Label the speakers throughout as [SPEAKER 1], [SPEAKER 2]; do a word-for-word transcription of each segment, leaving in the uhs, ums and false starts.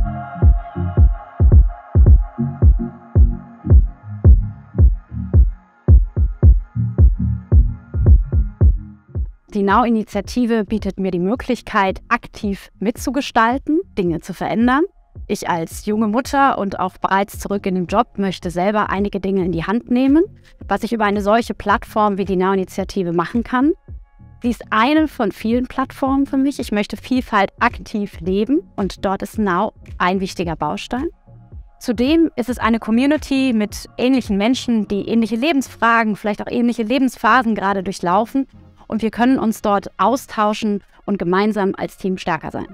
[SPEAKER 1] Die Now-Initiative bietet mir die Möglichkeit, aktiv mitzugestalten, Dinge zu verändern. Ich als junge Mutter und auch bereits zurück in den Job möchte selber einige Dinge in die Hand nehmen, was ich über eine solche Plattform wie die Now-Initiative machen kann. Sie ist eine von vielen Plattformen für mich. Ich möchte Vielfalt aktiv leben und dort ist Now ein wichtiger Baustein. Zudem ist es eine Community mit ähnlichen Menschen, die ähnliche Lebensfragen, vielleicht auch ähnliche Lebensphasen gerade durchlaufen. Und wir können uns dort austauschen und gemeinsam als Team stärker sein.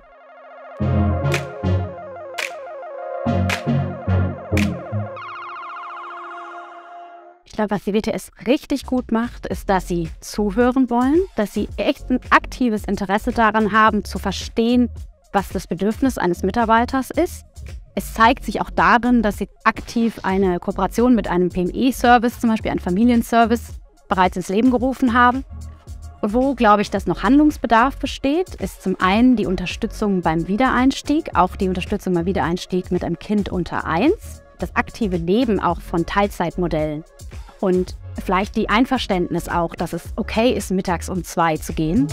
[SPEAKER 1] Ich glaube, was die W T S richtig gut macht, ist, dass sie zuhören wollen, dass sie echt ein aktives Interesse daran haben, zu verstehen, was das Bedürfnis eines Mitarbeiters ist. Es zeigt sich auch darin, dass sie aktiv eine Kooperation mit einem P M E-Service, zum Beispiel einem Familienservice, bereits ins Leben gerufen haben. Und wo, glaube ich, dass noch Handlungsbedarf besteht, ist zum einen die Unterstützung beim Wiedereinstieg, auch die Unterstützung beim Wiedereinstieg mit einem Kind unter eins, das aktive Leben auch von Teilzeitmodellen und vielleicht die Einverständnis auch, dass es okay ist, mittags um zwei zu gehen.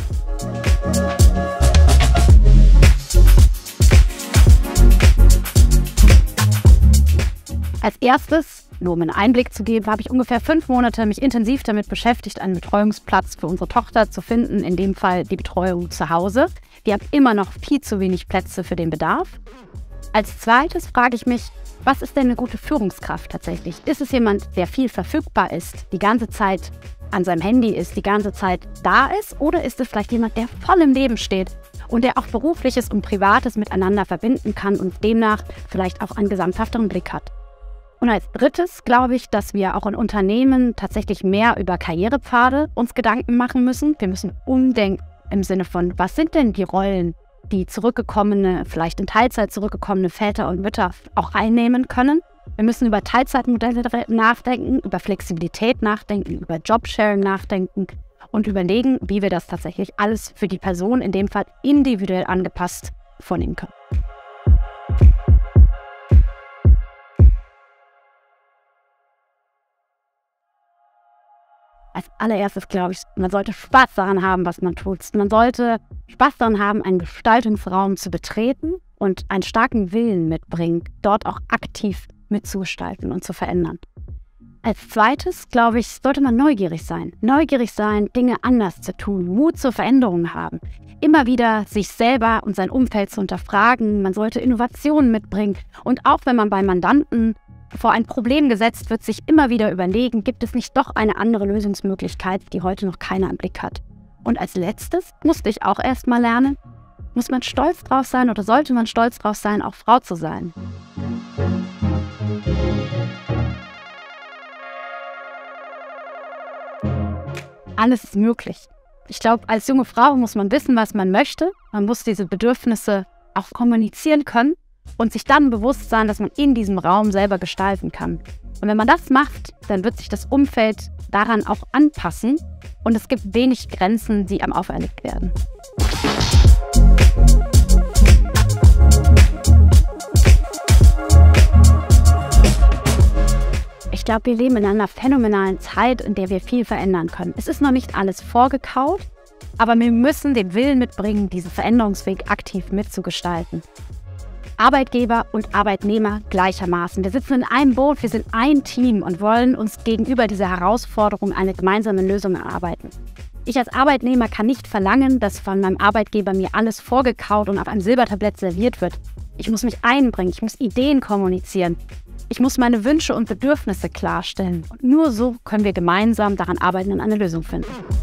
[SPEAKER 1] Als erstes, nur um einen Einblick zu geben, habe ich ungefähr fünf Monate mich intensiv damit beschäftigt, einen Betreuungsplatz für unsere Tochter zu finden, in dem Fall die Betreuung zu Hause. Wir haben immer noch viel zu wenig Plätze für den Bedarf. Als zweites frage ich mich, was ist denn eine gute Führungskraft tatsächlich? Ist es jemand, der viel verfügbar ist, die ganze Zeit an seinem Handy ist, die ganze Zeit da ist? Oder ist es vielleicht jemand, der voll im Leben steht und der auch Berufliches und Privates miteinander verbinden kann und demnach vielleicht auch einen gesamthafteren Blick hat? Und als drittes glaube ich, dass wir auch in Unternehmen tatsächlich mehr über Karrierepfade uns Gedanken machen müssen. Wir müssen umdenken im Sinne von, was sind denn die Rollen, die zurückgekommene, vielleicht in Teilzeit zurückgekommene Väter und Mütter auch einnehmen können. Wir müssen über Teilzeitmodelle nachdenken, über Flexibilität nachdenken, über Jobsharing nachdenken und überlegen, wie wir das tatsächlich alles für die Person, in dem Fall individuell angepasst, vornehmen können. Als allererstes glaube ich, man sollte Spaß daran haben, was man tut. Man sollte Spaß daran haben, einen Gestaltungsraum zu betreten und einen starken Willen mitbringen, dort auch aktiv mitzugestalten und zu verändern. Als zweites, glaube ich, sollte man neugierig sein. Neugierig sein, Dinge anders zu tun, Mut zur Veränderung haben. Immer wieder sich selber und sein Umfeld zu hinterfragen. Man sollte Innovationen mitbringen. Und auch wenn man bei Mandanten vor ein Problem gesetzt wird, sich immer wieder überlegen, gibt es nicht doch eine andere Lösungsmöglichkeit, die heute noch keiner im Blick hat. Und als letztes musste ich auch erst mal lernen, muss man stolz drauf sein oder sollte man stolz drauf sein, auch Frau zu sein. Alles ist möglich. Ich glaube, als junge Frau muss man wissen, was man möchte. Man muss diese Bedürfnisse auch kommunizieren können. Und sich dann bewusst sein, dass man in diesem Raum selber gestalten kann. Und wenn man das macht, dann wird sich das Umfeld daran auch anpassen und es gibt wenig Grenzen, die einem auferlegt werden. Ich glaube, wir leben in einer phänomenalen Zeit, in der wir viel verändern können. Es ist noch nicht alles vorgekaut, aber wir müssen den Willen mitbringen, diesen Veränderungsweg aktiv mitzugestalten. Arbeitgeber und Arbeitnehmer gleichermaßen. Wir sitzen in einem Boot, wir sind ein Team und wollen uns gegenüber dieser Herausforderung eine gemeinsame Lösung erarbeiten. Ich als Arbeitnehmer kann nicht verlangen, dass von meinem Arbeitgeber mir alles vorgekaut und auf einem Silbertablett serviert wird. Ich muss mich einbringen, ich muss Ideen kommunizieren. Ich muss meine Wünsche und Bedürfnisse klarstellen. Und nur so können wir gemeinsam daran arbeiten und eine Lösung finden.